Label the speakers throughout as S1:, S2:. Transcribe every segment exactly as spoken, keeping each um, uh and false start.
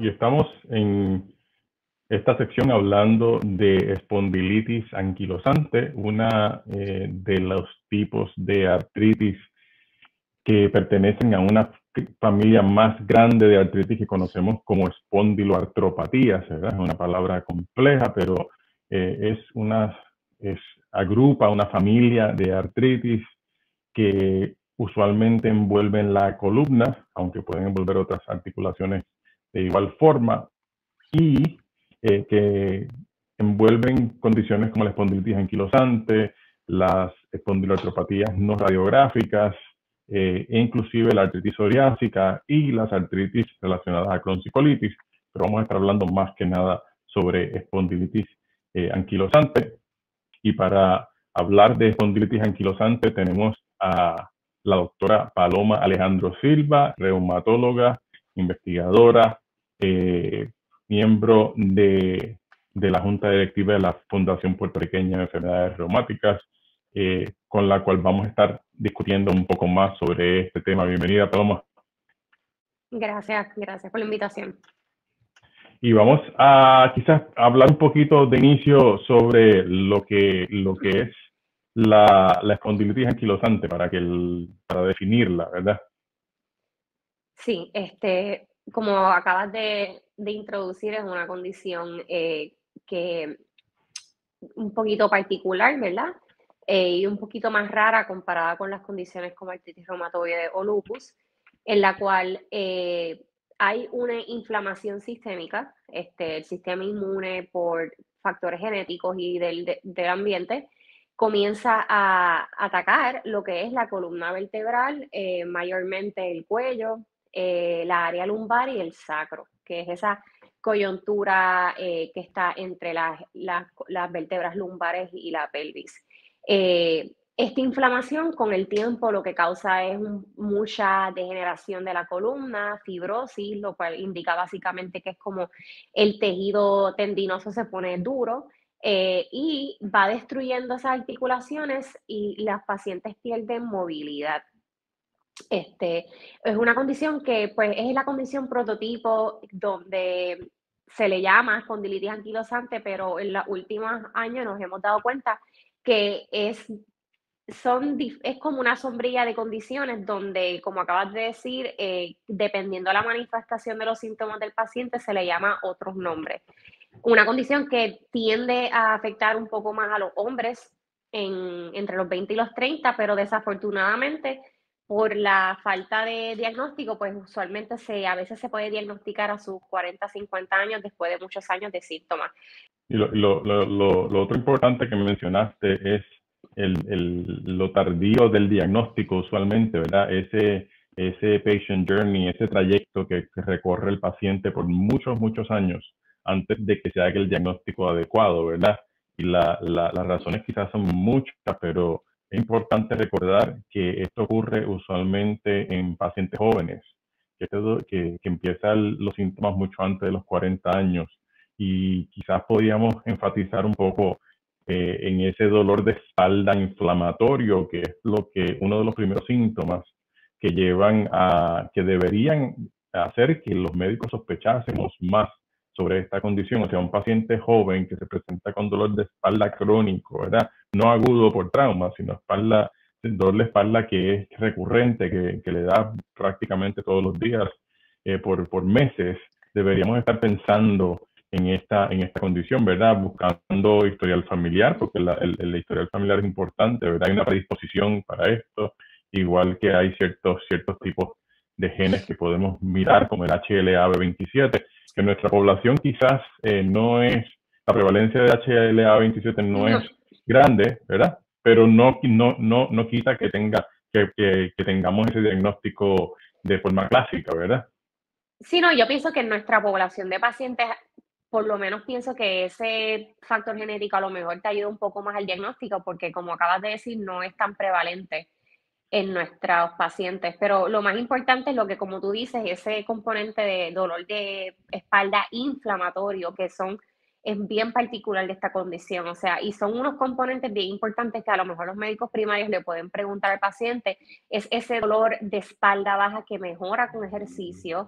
S1: y estamos en esta sección hablando de espondilitis anquilosante, una eh, de los tipos de artritis que pertenecen a una familia más grande de artritis que conocemos como espondiloartropatías, ¿verdad? Es una palabra compleja, pero eh, es una, es, agrupa una familia de artritis que usualmente envuelven la columna, aunque pueden envolver otras articulaciones de igual forma, y eh, que envuelven condiciones como la espondilitis anquilosante, las espondiloartropatías no radiográficas, eh, e inclusive la artritis psoriásica y las artritis relacionadas a Crohn's y colitis, pero vamos a estar hablando más que nada sobre espondilitis eh, anquilosante. Y para hablar de espondilitis anquilosante tenemos a la doctora Paloma Alejandro Silva, reumatóloga, investigadora, eh, miembro de, de la Junta Directiva de la Fundación Puertorriqueña de Enfermedades Reumáticas, eh, con la cual vamos a estar discutiendo un poco más sobre este tema. Bienvenida, Paloma.
S2: Gracias, gracias por la invitación.
S1: Y vamos a quizás hablar un poquito de inicio sobre lo que, lo que es la, la espondilitis anquilosante para, que el, para definirla, ¿verdad?
S2: Sí, este, como acabas de, de introducir, es una condición eh, que un poquito particular, ¿verdad? Eh, y un poquito más rara comparada con las condiciones como artritis reumatoide o lupus, en la cual eh, hay una inflamación sistémica, este, el sistema inmune por factores genéticos y del, de, del ambiente, comienza a atacar lo que es la columna vertebral, eh, mayormente el cuello, eh, la área lumbar y el sacro, que es esa coyuntura eh, que está entre las, las, las vértebras lumbares y la pelvis. Eh, esta inflamación con el tiempo lo que causa es un, mucha degeneración de la columna, fibrosis, lo cual indica básicamente que es como el tejido tendinoso se pone duro eh, y va destruyendo esas articulaciones y las pacientes pierden movilidad. Este, es una condición que pues es la condición prototipo donde se le llama espondilitis anquilosante, pero en los últimos años nos hemos dado cuenta que es, son, es como una sombrilla de condiciones donde, como acabas de decir, eh, dependiendo de la manifestación de los síntomas del paciente, se le llama otros nombres. Una condición que tiende a afectar un poco más a los hombres en, entre los veinte y los treinta, pero desafortunadamente por la falta de diagnóstico, pues usualmente se, a veces se puede diagnosticar a sus cuarenta, cincuenta años después de muchos años de síntomas.
S1: Y lo, lo, lo, lo otro importante que mencionaste es el, el, lo tardío del diagnóstico usualmente, ¿verdad? Ese, ese patient journey, ese trayecto que, que recorre el paciente por muchos, muchos años antes de que se haga el diagnóstico adecuado, ¿verdad? Y la, la, las razones quizás son muchas, pero es importante recordar que esto ocurre usualmente en pacientes jóvenes, que, que, que empiezan los síntomas mucho antes de los cuarenta años. Y quizás podríamos enfatizar un poco eh, en ese dolor de espalda inflamatorio, que es lo que uno de los primeros síntomas que llevan a, que deberían hacer que los médicos sospechásemos más sobre esta condición. O sea, un paciente joven que se presenta con dolor de espalda crónico, ¿verdad? No agudo por trauma, sino espalda, dolor de espalda que es recurrente, que, que le da prácticamente todos los días eh, por, por meses. Deberíamos estar pensando en esta, en esta condición, ¿verdad? Buscando historial familiar, porque la, el, el historial familiar es importante, ¿verdad? Hay una predisposición para esto, igual que hay ciertos, ciertos tipos de genes que podemos mirar, como el H L A B veintisiete, que en nuestra población quizás eh, no es, la prevalencia de H L A B veintisiete no, no es grande, ¿verdad? Pero no, no, no, no quita que, tenga, que, que, que tengamos ese diagnóstico de forma clásica, ¿verdad?
S2: Sí, no, yo pienso que en nuestra población de pacientes, por lo menos pienso que ese factor genético a lo mejor te ayuda un poco más al diagnóstico, porque como acabas de decir, no es tan prevalente en nuestros pacientes. Pero lo más importante es lo que, como tú dices, ese componente de dolor de espalda inflamatorio, que son, es bien particular de esta condición. O sea, y son unos componentes bien importantes que a lo mejor los médicos primarios le pueden preguntar al paciente. Es ese dolor de espalda baja que mejora con ejercicio,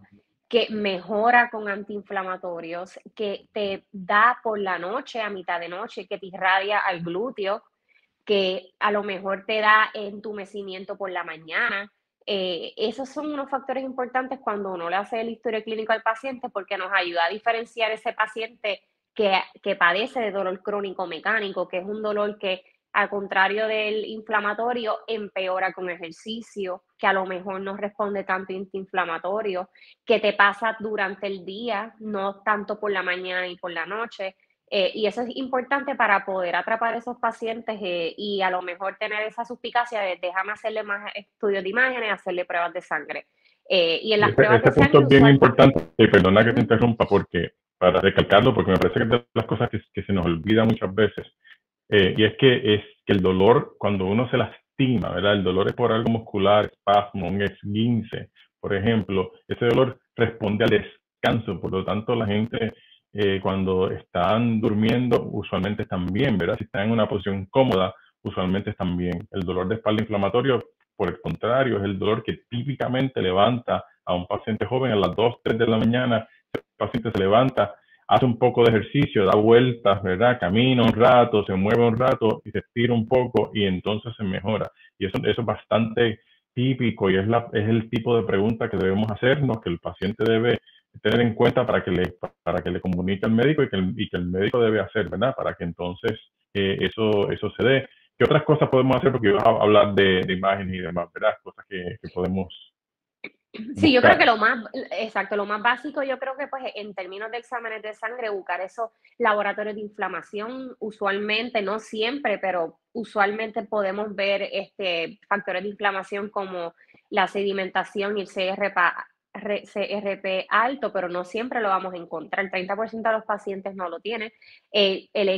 S2: que mejora con antiinflamatorios, que te da por la noche, a mitad de noche, que te irradia al glúteo, que a lo mejor te da entumecimiento por la mañana. Eh, esos son unos factores importantes cuando uno le hace el historial clínico al paciente porque nos ayuda a diferenciar ese paciente que, que padece de dolor crónico mecánico, que es un dolor que, al contrario del inflamatorio, empeora con ejercicio, que a lo mejor no responde tanto antiinflamatorio, que te pasa durante el día, no tanto por la mañana y por la noche. Eh, y eso es importante para poder atrapar a esos pacientes eh, y a lo mejor tener esa suspicacia de déjame hacerle más estudios de imágenes, hacerle pruebas de sangre. Eh, y en las
S1: Ese,
S2: pruebas de
S1: ese punto
S2: sangre
S1: es bien
S2: usual...
S1: importante, y perdona que te
S2: Ujú.
S1: interrumpa, porque para recalcarlo, porque me parece que es de las cosas que, que se nos olvida muchas veces, eh, y es que, es que el dolor, cuando uno se lastima, ¿verdad? El dolor es por algo muscular, espasmo, un esguince, por ejemplo, ese dolor responde al descanso, por lo tanto la gente eh, cuando están durmiendo usualmente están bien, ¿verdad? Si están en una posición cómoda, usualmente están bien. El dolor de espalda inflamatorio, por el contrario, es el dolor que típicamente levanta a un paciente joven a las dos, tres de la mañana. El paciente se levanta, hace un poco de ejercicio, da vueltas, ¿verdad? Camina un rato, se mueve un rato y se estira un poco y entonces se mejora. Y eso, eso es bastante típico y es, la, es el tipo de pregunta que debemos hacernos, que el paciente debe tener en cuenta para que le, para que le comunique al médico y que el, y que el médico debe hacer, ¿verdad? Para que entonces eh, eso, eso se dé. ¿Qué otras cosas podemos hacer? Porque ibas a hablar de, de imágenes y demás, ¿verdad? Cosas que, que podemos
S2: Sí, yo creo que
S1: buscar.
S2: lo más, exacto, lo más básico, yo creo que pues en términos de exámenes de sangre, buscar esos laboratorios de inflamación, usualmente, no siempre, pero usualmente podemos ver este, factores de inflamación como la sedimentación y el C R P, re- C R P alto, pero no siempre lo vamos a encontrar. El treinta por ciento de los pacientes no lo tiene. Eh, el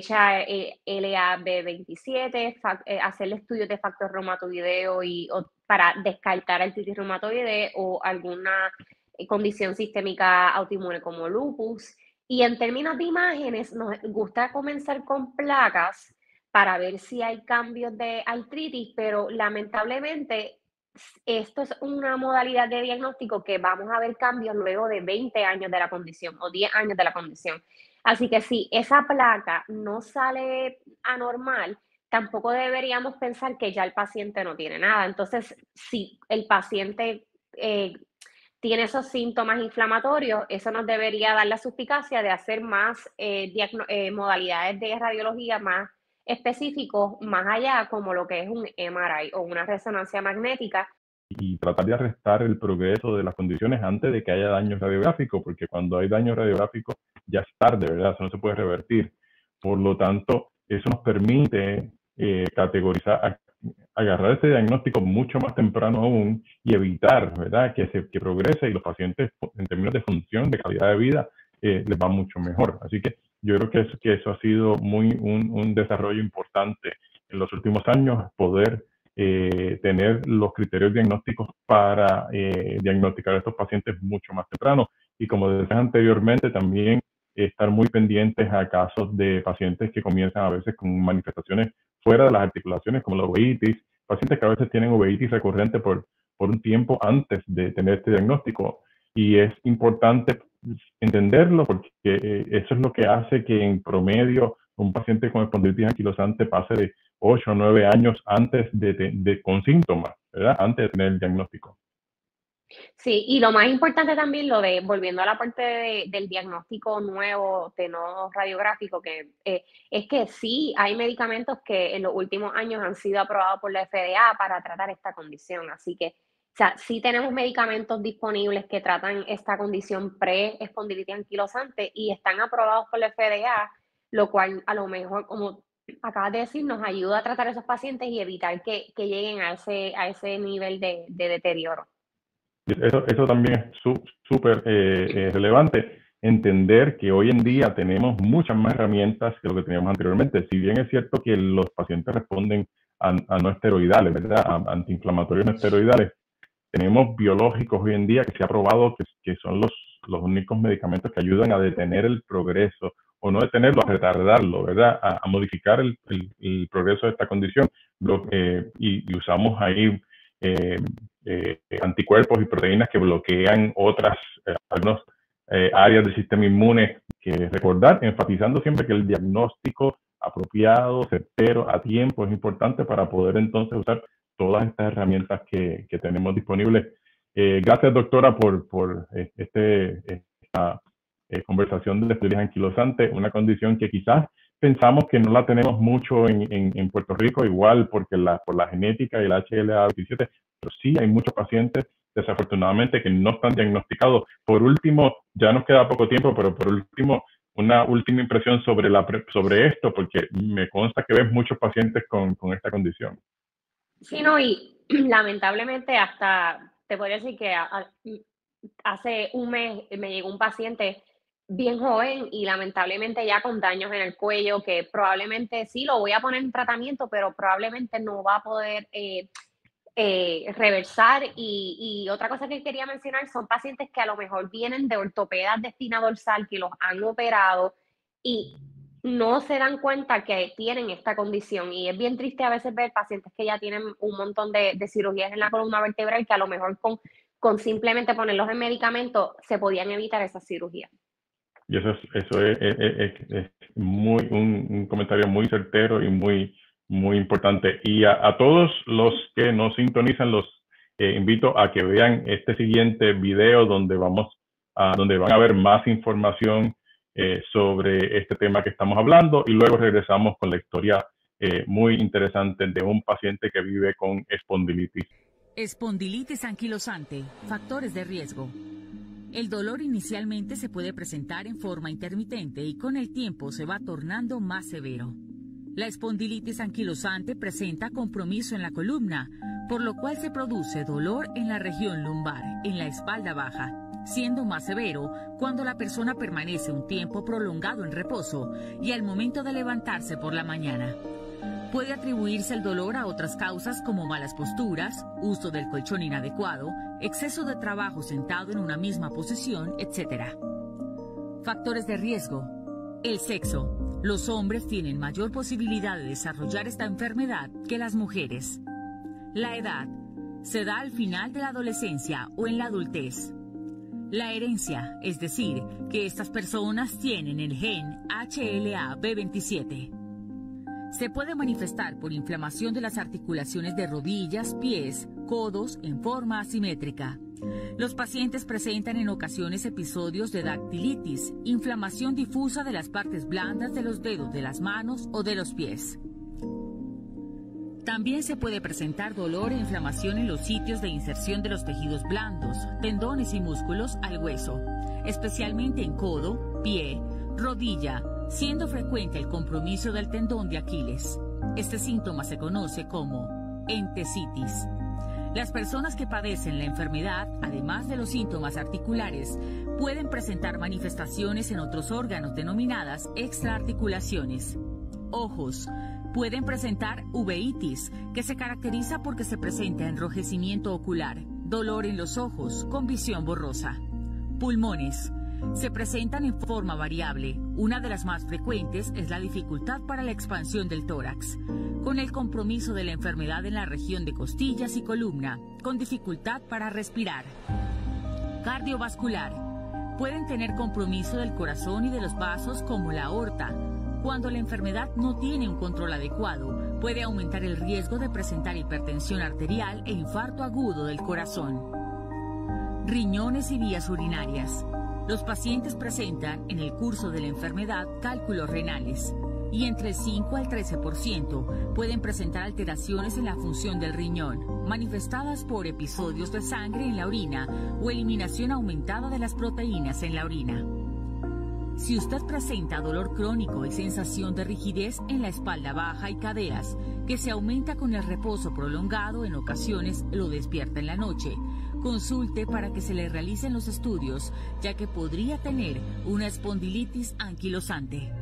S2: L A B veintisiete, fac- eh, hacerle estudios de factor reumatoideo y o- para descartar artritis reumatoide o alguna eh, condición sistémica autoinmune como lupus. Y en términos de imágenes, nos gusta comenzar con placas para ver si hay cambios de artritis, pero lamentablemente esto es una modalidad de diagnóstico que vamos a ver cambios luego de veinte años de la condición o diez años de la condición. Así que si esa placa no sale anormal, tampoco deberíamos pensar que ya el paciente no tiene nada. Entonces, si el paciente eh, tiene esos síntomas inflamatorios, eso nos debería dar la suspicacia de hacer más eh, eh, modalidades de radiología más específicos, más allá, como lo que es un M R I o una resonancia magnética.
S1: Y tratar de arrestar el progreso de las condiciones antes de que haya daño radiográfico, porque cuando hay daño radiográfico ya es tarde, ¿verdad? Eso no se puede revertir. Por lo tanto, eso nos permite eh, categorizar, agarrar ese diagnóstico mucho más temprano aún y evitar, ¿verdad? Que, se, que progrese y los pacientes en términos de función, de calidad de vida, eh, les va mucho mejor. Así que yo creo que eso, que eso ha sido muy un, un desarrollo importante en los últimos años, poder eh, tener los criterios diagnósticos para eh, diagnosticar a estos pacientes mucho más temprano. Y como decías anteriormente, también estar muy pendientes a casos de pacientes que comienzan a veces con manifestaciones fuera de las articulaciones, como la uveitis, pacientes que a veces tienen uveitis recurrente por, por un tiempo antes de tener este diagnóstico. Y es importante entenderlo porque eh, eso es lo que hace que en promedio un paciente con espondilitis anquilosante pase de ocho o nueve años antes de, de, de, con síntomas, ¿verdad? Antes de tener el diagnóstico.
S2: Sí, y lo más importante también, lo de, volviendo a la parte de, del diagnóstico nuevo de no radiográfico, que eh, es que sí hay medicamentos que en los últimos años han sido aprobados por la F D A para tratar esta condición. Así que, o sea, sí tenemos medicamentos disponibles que tratan esta condición pre-espondilitis anquilosante y están aprobados por la F D A, lo cual a lo mejor, como acabas de decir, nos ayuda a tratar a esos pacientes y evitar que, que lleguen a ese, a ese nivel de, de deterioro.
S1: Eso, eso también es súper eh, eh, relevante, entender que hoy en día tenemos muchas más herramientas que lo que teníamos anteriormente. Si bien es cierto que los pacientes responden a, a no esteroidales, ¿verdad? A antiinflamatorios no esteroidales, tenemos biológicos hoy en día que se ha probado que, que son los, los únicos medicamentos que ayudan a detener el progreso, o no detenerlo, a retardarlo, ¿verdad? A, a modificar el, el, el, progreso de esta condición. Lo, eh, y, y usamos ahí eh, eh, anticuerpos y proteínas que bloquean otras eh, algunas eh, áreas del sistema inmune. Que recordar, enfatizando siempre que el diagnóstico apropiado, certero, a tiempo es importante para poder entonces usar todas estas herramientas que, que tenemos disponibles. Eh, gracias, doctora, por, por eh, este, esta eh, conversación de estudios anquilosantes, una condición que quizás pensamos que no la tenemos mucho en, en, en Puerto Rico, igual porque la, por la genética y el H L A veintisiete, pero sí hay muchos pacientes, desafortunadamente, que no están diagnosticados. Por último, ya nos queda poco tiempo, pero por último, una última impresión sobre, la, sobre esto, porque me consta que ves muchos pacientes con, con esta condición.
S2: Sí, no, y lamentablemente hasta, te podría decir que a, a, hace un mes me llegó un paciente bien joven y lamentablemente ya con daños en el cuello, que probablemente sí lo voy a poner en tratamiento, pero probablemente no va a poder eh, eh, reversar. Y, y otra cosa que quería mencionar son pacientes que a lo mejor vienen de ortopedas de espina dorsal, que los han operado y no se dan cuenta que tienen esta condición. Y es bien triste a veces ver pacientes que ya tienen un montón de, de cirugías en la columna vertebral, que a lo mejor con, con simplemente ponerlos en medicamentos se podían evitar esas cirugías.
S1: Y eso es, eso es, es, es, es muy, un, un comentario muy certero y muy, muy importante. Y a, a todos los que nos sintonizan, los eh, invito a que vean este siguiente video donde, vamos a, donde van a ver más información eh, sobre este tema que estamos hablando, y luego regresamos con la historia eh, muy interesante de un paciente que vive con espondilitis.
S3: Espondilitis anquilosante, factores de riesgo. El dolor inicialmente se puede presentar en forma intermitente y con el tiempo se va tornando más severo. La espondilitis anquilosante presenta compromiso en la columna, por lo cual se produce dolor en la región lumbar, en la espalda baja, siendo más severo cuando la persona permanece un tiempo prolongado en reposo y al momento de levantarse por la mañana. Puede atribuirse el dolor a otras causas como malas posturas, uso del colchón inadecuado, exceso de trabajo sentado en una misma posición, etcétera. Factores de riesgo. El sexo. Los hombres tienen mayor posibilidad de desarrollar esta enfermedad que las mujeres. La edad. Se da al final de la adolescencia o en la adultez. La herencia, es decir, que estas personas tienen el gen H L A B veintisiete. Se puede manifestar por inflamación de las articulaciones de rodillas, pies, codos en forma asimétrica. Los pacientes presentan en ocasiones episodios de dactilitis, inflamación difusa de las partes blandas de los dedos de las manos o de los pies. También se puede presentar dolor e inflamación en los sitios de inserción de los tejidos blandos, tendones y músculos al hueso, especialmente en codo, pie, rodilla, siendo frecuente el compromiso del tendón de Aquiles. Este síntoma se conoce como entesitis. Las personas que padecen la enfermedad, además de los síntomas articulares, pueden presentar manifestaciones en otros órganos denominadas extraarticulaciones. Ojos. Pueden presentar uveitis, que se caracteriza porque se presenta enrojecimiento ocular, dolor en los ojos, con visión borrosa. Pulmones. Se presentan en forma variable. Una de las más frecuentes es la dificultad para la expansión del tórax, con el compromiso de la enfermedad en la región de costillas y columna, con dificultad para respirar. Cardiovascular. Pueden tener compromiso del corazón y de los vasos como la aorta. Cuando la enfermedad no tiene un control adecuado, puede aumentar el riesgo de presentar hipertensión arterial e infarto agudo del corazón. Riñones y vías urinarias. Los pacientes presentan en el curso de la enfermedad cálculos renales y entre el cinco al trece por ciento pueden presentar alteraciones en la función del riñón, manifestadas por episodios de sangre en la orina o eliminación aumentada de las proteínas en la orina. Si usted presenta dolor crónico y sensación de rigidez en la espalda baja y caderas, que se aumenta con el reposo prolongado, en ocasiones lo despierta en la noche, consulte para que se le realicen los estudios, ya que podría tener una espondilitis anquilosante.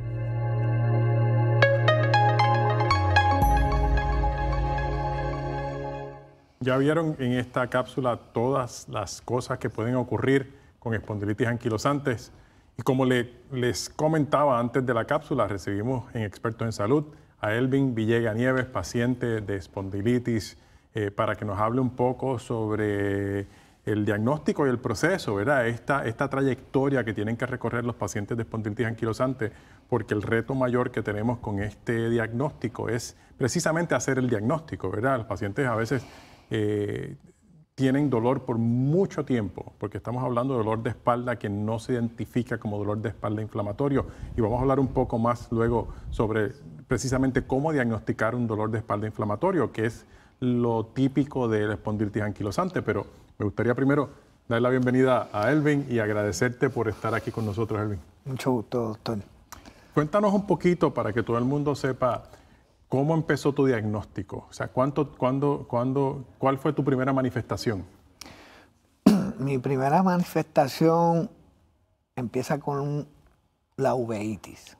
S4: Ya vieron en esta cápsula todas las cosas que pueden ocurrir con espondilitis anquilosantes. Y como le, les comentaba antes de la cápsula, recibimos en Expertos en Salud a Elvin Villega Nieves, paciente de espondilitis eh, para que nos hable un poco sobre el diagnóstico y el proceso, ¿verdad? Esta, esta trayectoria que tienen que recorrer los pacientes de espondilitis anquilosante, porque el reto mayor que tenemos con este diagnóstico es precisamente hacer el diagnóstico, ¿verdad? Los pacientes a veces eh, tienen dolor por mucho tiempo, porque estamos hablando de dolor de espalda que no se identifica como dolor de espalda inflamatorio, y vamos a hablar un poco más luego sobre precisamente cómo diagnosticar un dolor de espalda inflamatorio, que es lo típico de la espondilitis anquilosante. Pero me gustaría primero dar la bienvenida a Elvin y agradecerte por estar aquí con nosotros, Elvin.
S5: Mucho gusto, doctor.
S4: Cuéntanos un poquito para que todo el mundo sepa cómo empezó tu diagnóstico. O sea, ¿cuánto, cuándo, cuándo, ¿cuál fue tu primera manifestación?
S5: Mi primera manifestación empieza con la uveitis.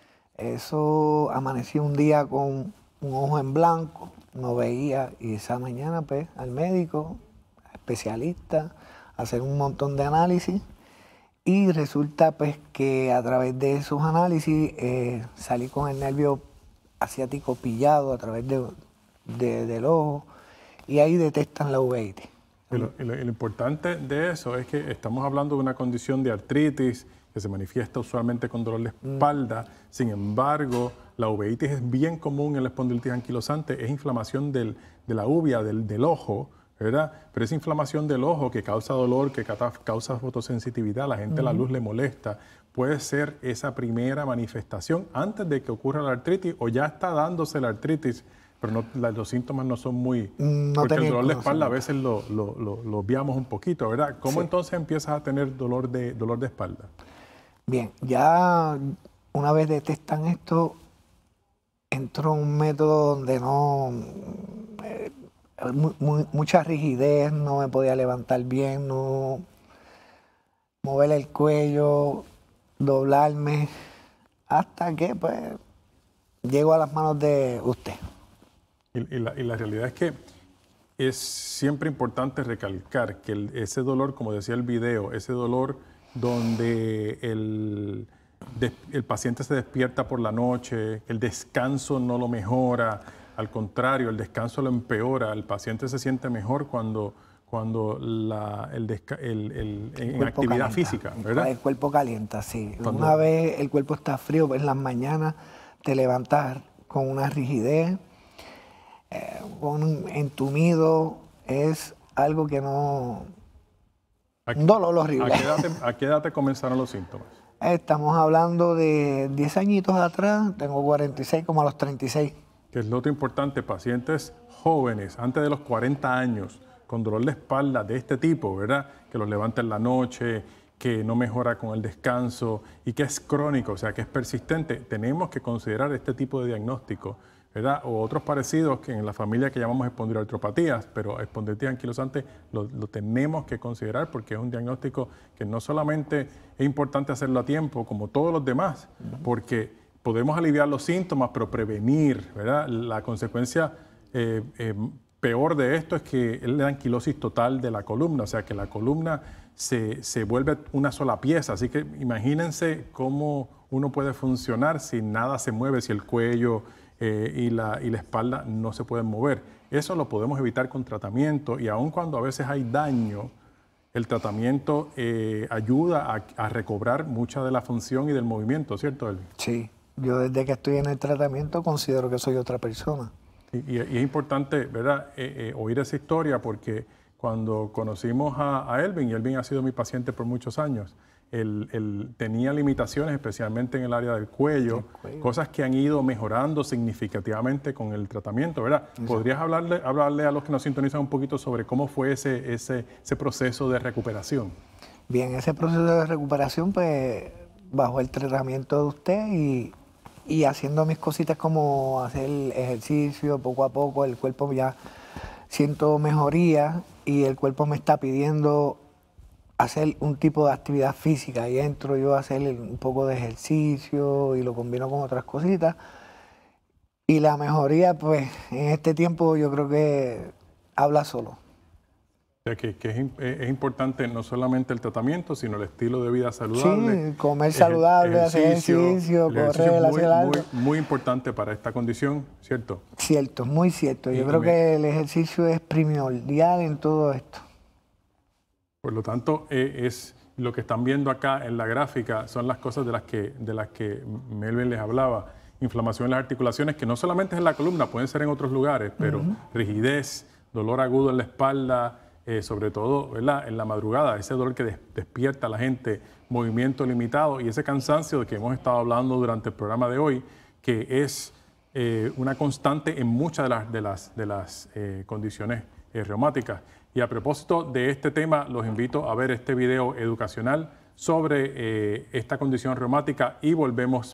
S5: Eso, amanecí un día con un ojo en blanco, no veía, y esa mañana pues al médico, especialista, a hacer un montón de análisis, y resulta pues que a través de esos análisis eh, salí con el nervio asiático pillado a través de, de, del ojo, y ahí detectan la uveitis.
S4: Y lo, y lo, y lo importante de eso es que estamos hablando de una condición de artritis que se manifiesta usualmente con dolor de espalda. Mm. Sin embargo, la uveitis es bien común en la espondilitis anquilosante, es inflamación del, de la uvea, del, del ojo, ¿verdad? Pero esa inflamación del ojo que causa dolor, que causa fotosensitividad, a la gente uh-huh. la luz le molesta, puede ser esa primera manifestación antes de que ocurra la artritis, o ya está dándose la artritis, pero no, la, los síntomas no son muy...
S5: No,
S4: porque el dolor de espalda a veces lo, lo, lo, lo obviamos un poquito, ¿verdad? ¿Cómo sí. entonces empiezas a tener dolor de, dolor de espalda?
S5: Bien, ya una vez detectan esto, entró un método donde no... Eh, muy, muy, mucha rigidez, no me podía levantar bien, no... mover el cuello, doblarme, hasta que pues llego a las manos de usted.
S4: Y, y, la, y la realidad es que es siempre importante recalcar que el, ese dolor, como decía el video, ese dolor donde el, de, el paciente se despierta por la noche, el descanso no lo mejora, al contrario, el descanso lo empeora, el paciente se siente mejor cuando, cuando la, el, desca, el, el, el en actividad calienta, física, ¿verdad?
S5: El cuerpo calienta, sí.
S4: Cuando,
S5: una vez el cuerpo está frío, en las mañanas te levantas con una rigidez, eh, con un entumido, es algo que no... Un dolor horrible.
S4: ¿A qué, edad te, ¿A qué edad te comenzaron los síntomas?
S5: Estamos hablando de diez añitos atrás, tengo cuarenta y seis, como a los treinta y seis.
S4: Que es lo otro importante, pacientes jóvenes, antes de los cuarenta años, con dolor de espalda de este tipo, ¿verdad? Que los levanta en la noche, que no mejora con el descanso y que es crónico, o sea, que es persistente. Tenemos que considerar este tipo de diagnóstico, ¿verdad? O otros parecidos que en la familia que llamamos espondiloartropatías, pero espondilitis anquilosante lo, lo tenemos que considerar porque es un diagnóstico que no solamente es importante hacerlo a tiempo, como todos los demás, porque podemos aliviar los síntomas, pero prevenir, ¿verdad? La consecuencia eh, eh, peor de esto es que es la anquilosis total de la columna, o sea, que la columna se, se vuelve una sola pieza. Así que imagínense cómo uno puede funcionar si nada se mueve, si el cuello eh, y, la, y la espalda no se pueden mover. Eso lo podemos evitar con tratamiento, y aun cuando a veces hay daño, el tratamiento eh, ayuda a, a recobrar mucha de la función y del movimiento, ¿cierto, Elvin?
S5: Sí. Yo desde que estoy en el tratamiento considero que soy otra persona.
S4: Y, y, y es importante, ¿verdad?, eh, eh, oír esa historia, porque cuando conocimos a, a Elvin, y Elvin ha sido mi paciente por muchos años, él, él tenía limitaciones, especialmente en el área del cuello, cuello, cosas que han ido mejorando significativamente con el tratamiento, ¿verdad? Exacto. ¿Podrías hablarle, hablarle a los que nos sintonizan un poquito sobre cómo fue ese, ese, ese proceso de recuperación?
S5: Bien, ese proceso de recuperación, pues, bajo el tratamiento de usted y... y haciendo mis cositas como hacer ejercicio poco a poco, el cuerpo ya siento mejoría y el cuerpo me está pidiendo hacer un tipo de actividad física, y entro yo a hacer un poco de ejercicio y lo combino con otras cositas, y la mejoría pues en este tiempo yo creo que habla solo.
S4: O sea, que, que es, es importante no solamente el tratamiento, sino el estilo de vida saludable.
S5: Sí, comer saludable, hacer ejercicio, correr, hacer algo.
S4: Muy, muy importante para esta condición, ¿cierto?
S5: Cierto, muy cierto. Yo
S4: y
S5: creo
S4: me...
S5: que el ejercicio es primordial en todo esto.
S4: Por lo tanto, eh, es lo que están viendo acá en la gráfica son las cosas de las que, de las que Melvin les hablaba. Inflamación en las articulaciones, que no solamente es en la columna, pueden ser en otros lugares, pero uh-huh. rigidez, dolor agudo en la espalda, Eh, sobre todo, ¿verdad?, en la madrugada, ese dolor que des despierta a la gente, movimiento limitado y ese cansancio de que hemos estado hablando durante el programa de hoy, que es eh, una constante en muchas de las, de las, de las eh, condiciones eh, reumáticas. Y a propósito de este tema, los invito a ver este video educacional sobre eh, esta condición reumática y volvemos.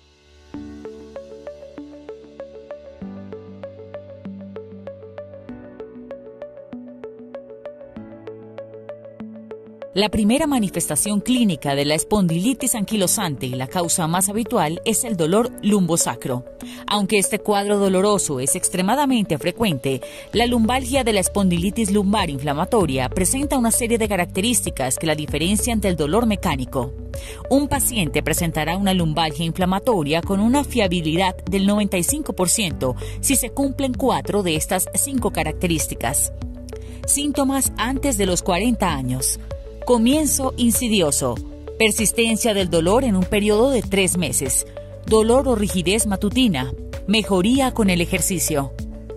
S3: La primera manifestación clínica de la espondilitis anquilosante y la causa más habitual es el dolor lumbosacro. Aunque este cuadro doloroso es extremadamente frecuente, la lumbalgia de la espondilitis lumbar inflamatoria presenta una serie de características que la diferencian del dolor mecánico. Un paciente presentará una lumbalgia inflamatoria con una fiabilidad del noventa y cinco por ciento si se cumplen cuatro de estas cinco características. Síntomas antes de los cuarenta años. Comienzo insidioso, persistencia del dolor en un periodo de tres meses, dolor o rigidez matutina, mejoría con el ejercicio.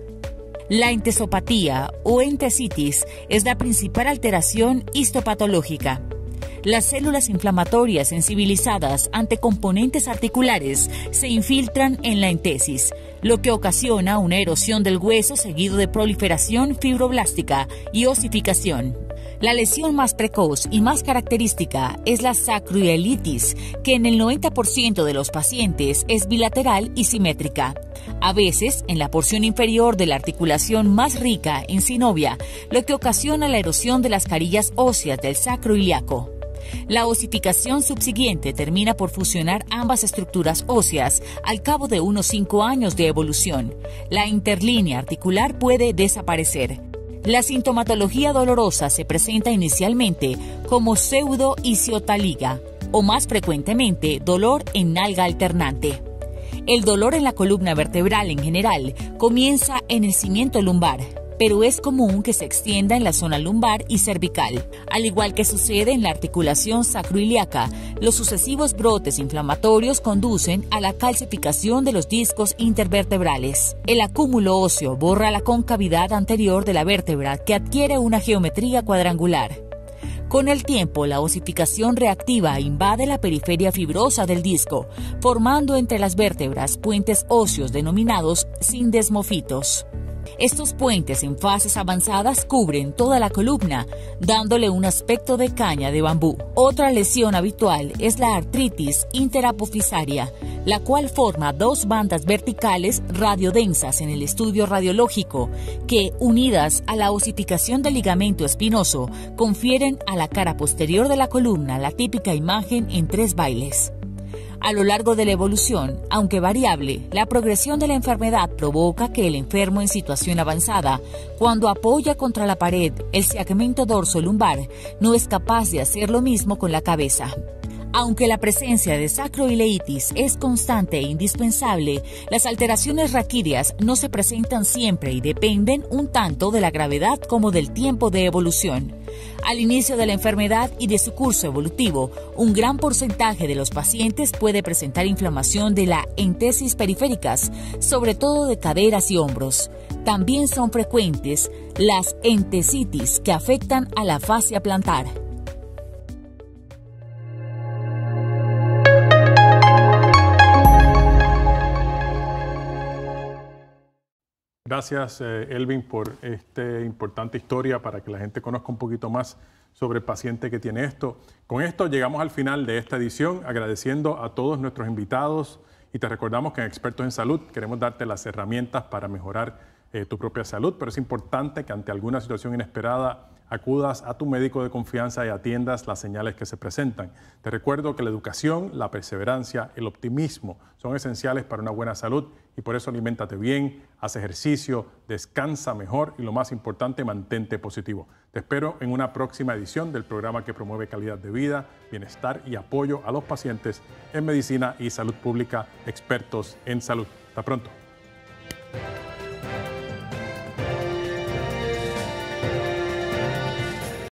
S3: La entesopatía o entesitis es la principal alteración histopatológica. Las células inflamatorias sensibilizadas ante componentes articulares se infiltran en la entesis, lo que ocasiona una erosión del hueso seguido de proliferación fibroblástica y osificación. La lesión más precoz y más característica es la sacroiliitis, que en el noventa por ciento de los pacientes es bilateral y simétrica. A veces, en la porción inferior de la articulación más rica en sinovia, lo que ocasiona la erosión de las carillas óseas del sacro ilíaco. La osificación subsiguiente termina por fusionar ambas estructuras óseas al cabo de unos cinco años de evolución. La interlínea articular puede desaparecer. La sintomatología dolorosa se presenta inicialmente como pseudo-isciotaliga o más frecuentemente dolor en nalga alternante. El dolor en la columna vertebral en general comienza en el cimiento lumbar, pero es común que se extienda en la zona lumbar y cervical. Al igual que sucede en la articulación sacroiliaca, los sucesivos brotes inflamatorios conducen a la calcificación de los discos intervertebrales. El acúmulo óseo borra la concavidad anterior de la vértebra, que adquiere una geometría cuadrangular. Con el tiempo, la osificación reactiva invade la periferia fibrosa del disco, formando entre las vértebras puentes óseos denominados sindesmofitos. Estos puentes en fases avanzadas cubren toda la columna, dándole un aspecto de caña de bambú. Otra lesión habitual es la artritis interapofisaria, la cual forma dos bandas verticales radiodensas en el estudio radiológico, que, unidas a la osificación del ligamento espinoso, confieren a la cara posterior de la columna la típica imagen en tres bailes. A lo largo de la evolución, aunque variable, la progresión de la enfermedad provoca que el enfermo en situación avanzada, cuando apoya contra la pared el segmento dorso-lumbar, no es capaz de hacer lo mismo con la cabeza. Aunque la presencia de sacroileitis es constante e indispensable, las alteraciones raquídeas no se presentan siempre y dependen un tanto de la gravedad como del tiempo de evolución. Al inicio de la enfermedad y de su curso evolutivo, un gran porcentaje de los pacientes puede presentar inflamación de la entesis periféricas, sobre todo de caderas y hombros. También son frecuentes las entesitis que afectan a la fascia plantar.
S4: Gracias, eh, Elvin, por esta importante historia para que la gente conozca un poquito más sobre el paciente que tiene esto. Con esto llegamos al final de esta edición, agradeciendo a todos nuestros invitados y te recordamos que en Expertos en Salud queremos darte las herramientas para mejorar eh, tu propia salud, pero es importante que ante alguna situación inesperada acudas a tu médico de confianza y atiendas las señales que se presentan. Te recuerdo que la educación, la perseverancia, el optimismo son esenciales para una buena salud y por eso aliméntate bien, haz ejercicio, descansa mejor y lo más importante, mantente positivo. Te espero en una próxima edición del programa que promueve calidad de vida, bienestar y apoyo a los pacientes en medicina y salud pública, expertos en salud. Hasta pronto.